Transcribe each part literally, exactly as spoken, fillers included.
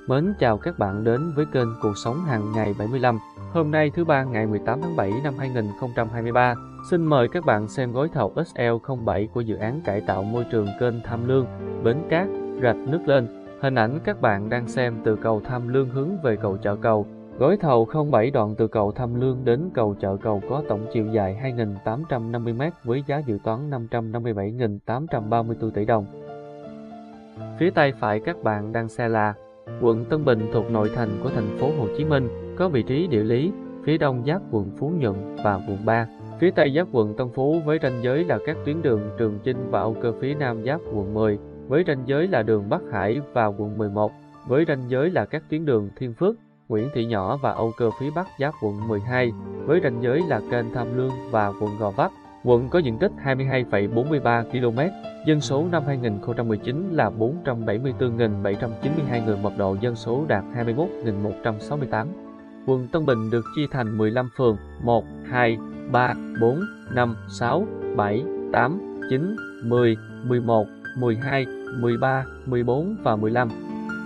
Mến chào các bạn đến với kênh Cuộc sống hàng ngày bảy mươi lăm. Hôm nay thứ ba ngày mười tám tháng bảy năm hai nghìn không trăm hai mươi ba. Xin mời các bạn xem gói thầu ét lờ không bảy của dự án cải tạo môi trường kênh Tham Lương, Bến Cát, Rạch Nước Lên. Hình ảnh các bạn đang xem từ cầu Tham Lương hướng về cầu Chợ Cầu. Gói thầu không bảy đoạn từ cầu Tham Lương đến cầu Chợ Cầu có tổng chiều dài hai nghìn tám trăm năm mươi mét với giá dự toán năm trăm năm mươi bảy nghìn tám trăm ba mươi tư tỷ đồng. Phía tay phải các bạn đang xem là quận Tân Bình thuộc nội thành của thành phố Hồ Chí Minh, có vị trí địa lý phía đông giáp quận Phú Nhuận và quận ba. Phía tây giáp quận Tân Phú với ranh giới là các tuyến đường Trường Chinh và Âu Cơ. Phía nam giáp quận mười với ranh giới là đường Bắc Hải và quận mười một, với ranh giới là các tuyến đường Thiên Phước, Nguyễn Thị Nhỏ và Âu Cơ. Phía bắc giáp quận mười hai với ranh giới là kênh Tham Lương và quận Gò Vấp. Quận có diện tích hai mươi hai phẩy bốn mươi ba ki lô mét, dân số năm hai nghìn không trăm mười chín là bốn trăm bảy mươi tư nghìn bảy trăm chín mươi hai người, mật độ dân số đạt hai mươi mốt nghìn một trăm sáu mươi tám. Quận Tân Bình được chia thành mười lăm phường: một, hai, ba, bốn, năm, sáu, bảy, tám, chín, mười, mười một, mười hai, mười ba, mười bốn và mười lăm.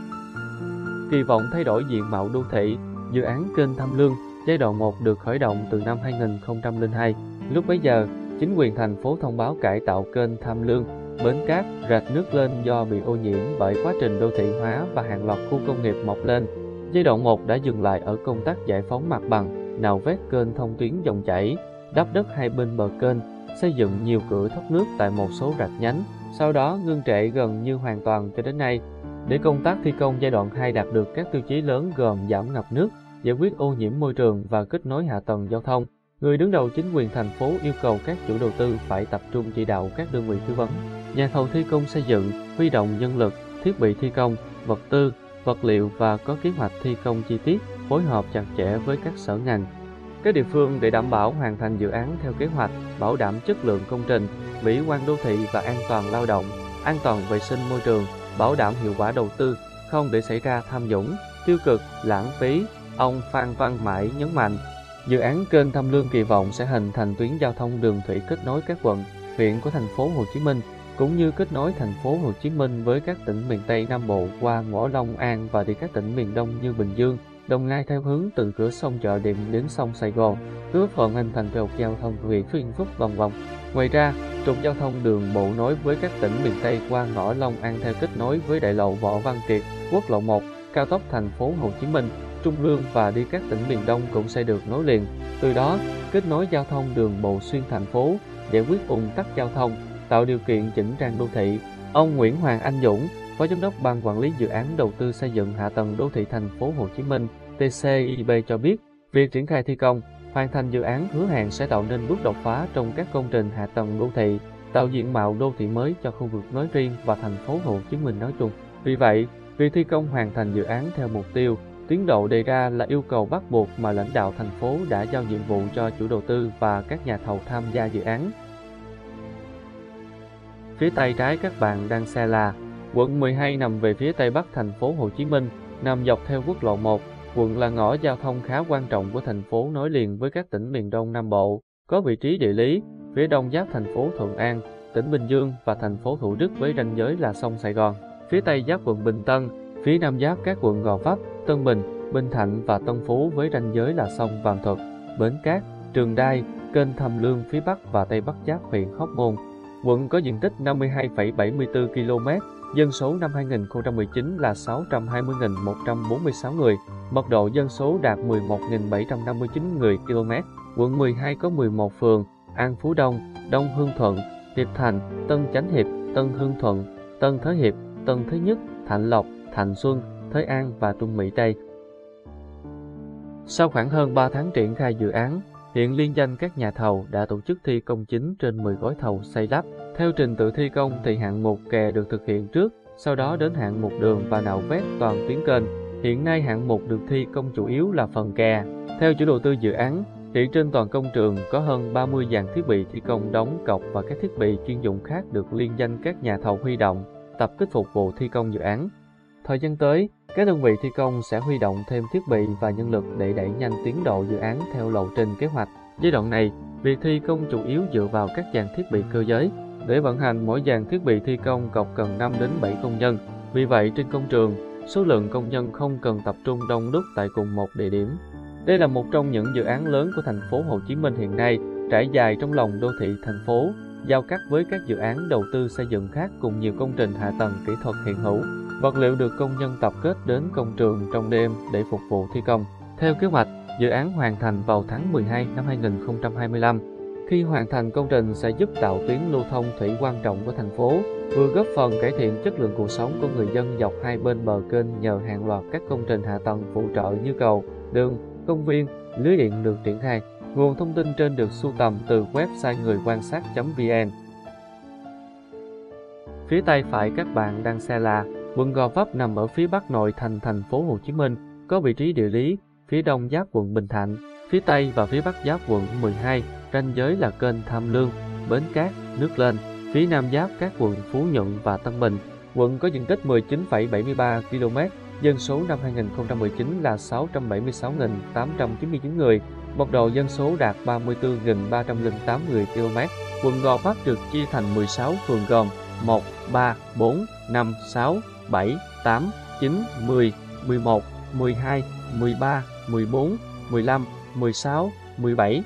Kỳ vọng thay đổi diện mạo đô thị. Dự án kênh Tham Lương giai đoạn một được khởi động từ năm hai nghìn không trăm lẻ hai. Lúc bấy giờ, chính quyền thành phố thông báo cải tạo kênh Tham Lương, Bến Cát, Rạch Nước Lên do bị ô nhiễm bởi quá trình đô thị hóa và hàng loạt khu công nghiệp mọc lên. Giai đoạn một đã dừng lại ở công tác giải phóng mặt bằng, nạo vét kênh thông tuyến dòng chảy, đắp đất hai bên bờ kênh, xây dựng nhiều cửa thoát nước tại một số rạch nhánh, sau đó ngưng trệ gần như hoàn toàn cho đến nay. Để công tác thi công giai đoạn hai đạt được các tiêu chí lớn gồm giảm ngập nước, giải quyết ô nhiễm môi trường và kết nối hạ tầng giao thông, người đứng đầu chính quyền thành phố yêu cầu các chủ đầu tư phải tập trung chỉ đạo các đơn vị tư vấn, nhà thầu thi công xây dựng, huy động nhân lực, thiết bị thi công, vật tư, vật liệu và có kế hoạch thi công chi tiết, phối hợp chặt chẽ với các sở ngành, các địa phương để đảm bảo hoàn thành dự án theo kế hoạch, bảo đảm chất lượng công trình, mỹ quan đô thị và an toàn lao động, an toàn vệ sinh môi trường, bảo đảm hiệu quả đầu tư, không để xảy ra tham nhũng, tiêu cực, lãng phí. Ông Phan Văn Mãi nhấn mạnh, dự án kênh Tham Lương kỳ vọng sẽ hình thành tuyến giao thông đường thủy kết nối các quận, huyện của thành phố Hồ Chí Minh, cũng như kết nối thành phố Hồ Chí Minh với các tỉnh miền Tây Nam Bộ qua ngõ Long An và đi các tỉnh miền Đông như Bình Dương, Đồng Nai theo hướng từ cửa sông Chợ Đệm đến sông Sài Gòn, góp phần hình thành trục giao thông huyện Vĩnh Phúc vòng vòng. Ngoài ra, trục giao thông đường bộ nối với các tỉnh miền Tây qua ngõ Long An theo kết nối với đại lộ Võ Văn Kiệt, quốc lộ một, cao tốc thành phố Hồ Chí Minh, Trung Lương và đi các tỉnh miền Đông cũng sẽ được nối liền. Từ đó, kết nối giao thông đường bộ xuyên thành phố, giải quyết ùn tắc giao thông, tạo điều kiện chỉnh trang đô thị. Ông Nguyễn Hoàng Anh Dũng, Phó Giám đốc Ban Quản lý Dự án Đầu tư Xây dựng Hạ tầng Đô thị Thành phố Hồ Chí Minh (tê xê i bê) cho biết, việc triển khai thi công, hoàn thành dự án hứa hẹn sẽ tạo nên bước đột phá trong các công trình hạ tầng đô thị, tạo diện mạo đô thị mới cho khu vực nói riêng và thành phố Hồ Chí Minh nói chung. Vì vậy, việc thi công hoàn thành dự án theo mục tiêu, tiến độ đề ra là yêu cầu bắt buộc mà lãnh đạo thành phố đã giao nhiệm vụ cho chủ đầu tư và các nhà thầu tham gia dự án. Phía tay trái các bạn đang xem là quận mười hai nằm về phía tây bắc thành phố Hồ Chí Minh, nằm dọc theo quốc lộ một. Quận là ngõ giao thông khá quan trọng của thành phố nối liền với các tỉnh miền Đông Nam Bộ, có vị trí địa lý phía đông giáp thành phố Thuận An, tỉnh Bình Dương và thành phố Thủ Đức với ranh giới là sông Sài Gòn. Phía tây giáp quận Bình Tân, phía nam giáp các quận Gò Vấp, Tân Bình, Bình Thạnh và Tân Phú với ranh giới là sông Vàm Thuật, Bến Cát, Trường Đai, kênh Tham Lương phía bắc và tây bắc giáp huyện Hóc Môn. Quận có diện tích năm mươi hai phẩy bảy mươi tư ki lô mét, dân số năm hai nghìn không trăm mười chín là sáu trăm hai mươi nghìn một trăm bốn mươi sáu người, mật độ dân số đạt mười một nghìn bảy trăm năm mươi chín người km. Quận mười hai có mười một phường: An Phú Đông, Đông Hương Thuận, Hiệp Thành, Tân Chánh Hiệp, Tân Hương Thuận, Tân Thới Hiệp, Tân Thới Nhất, Thạnh Lộc, Thạnh Xuân, Thới An và Trung Mỹ Tây. Sau khoảng hơn ba tháng triển khai dự án, hiện liên danh các nhà thầu đã tổ chức thi công chính trên mười gói thầu xây lắp. Theo trình tự thi công thì hạng mục kè được thực hiện trước, sau đó đến hạng mục đường và nạo vét toàn tuyến kênh. Hiện nay hạng mục được thi công chủ yếu là phần kè. Theo chủ đầu tư dự án, hiện trên toàn công trường có hơn ba mươi dàn thiết bị thi công đóng cọc và các thiết bị chuyên dụng khác được liên danh các nhà thầu huy động, tập kích phục vụ thi công dự án. Thời gian tới, các đơn vị thi công sẽ huy động thêm thiết bị và nhân lực để đẩy nhanh tiến độ dự án theo lộ trình kế hoạch. Giai đoạn này, việc thi công chủ yếu dựa vào các dàn thiết bị cơ giới. Để vận hành mỗi dàn thiết bị thi công cọc cần năm đến bảy công nhân. Vì vậy, trên công trường, số lượng công nhân không cần tập trung đông đúc tại cùng một địa điểm. Đây là một trong những dự án lớn của thành phố Hồ Chí Minh hiện nay, trải dài trong lòng đô thị thành phố, giao cắt với các dự án đầu tư xây dựng khác cùng nhiều công trình hạ tầng kỹ thuật hiện hữu. Vật liệu được công nhân tập kết đến công trường trong đêm để phục vụ thi công. Theo kế hoạch, dự án hoàn thành vào tháng mười hai năm hai nghìn không trăm hai mươi lăm. Khi hoàn thành, công trình sẽ giúp tạo tuyến lưu thông thủy quan trọng của thành phố, vừa góp phần cải thiện chất lượng cuộc sống của người dân dọc hai bên bờ kênh nhờ hàng loạt các công trình hạ tầng phụ trợ như cầu, đường, công viên, lưới điện được triển khai. Nguồn thông tin trên được sưu tầm từ website người quan sát chấm vn. Phía tay phải các bạn đang xe là quận Gò Vấp, nằm ở phía bắc nội thành thành phố Hồ Chí Minh, có vị trí địa lý phía đông giáp quận Bình Thạnh, phía tây và phía bắc giáp quận mười hai, ranh giới là kênh Tham Lương, Bến Cát, Nước Lên, phía nam giáp các quận Phú Nhuận và Tân Bình. Quận có diện tích mười chín phẩy bảy mươi ba ki lô mét, dân số năm hai nghìn không trăm mười chín là sáu trăm bảy mươi sáu nghìn tám trăm chín mươi chín người, mật độ dân số đạt ba mươi tư nghìn ba trăm lẻ tám người ki lô mét. Quận Gò Vấp được chia thành mười sáu phường gồm một, ba, bốn, năm, sáu, bảy, tám, chín, mười, mười một, mười hai, mười ba, mười bốn, mười lăm, mười sáu, mười bảy.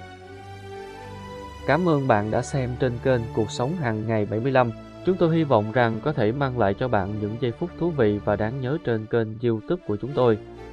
Cảm ơn bạn đã xem trên kênh Cuộc Sống Hàng Ngày bảy mươi lăm. Chúng tôi hy vọng rằng có thể mang lại cho bạn những giây phút thú vị và đáng nhớ trên kênh YouTube của chúng tôi.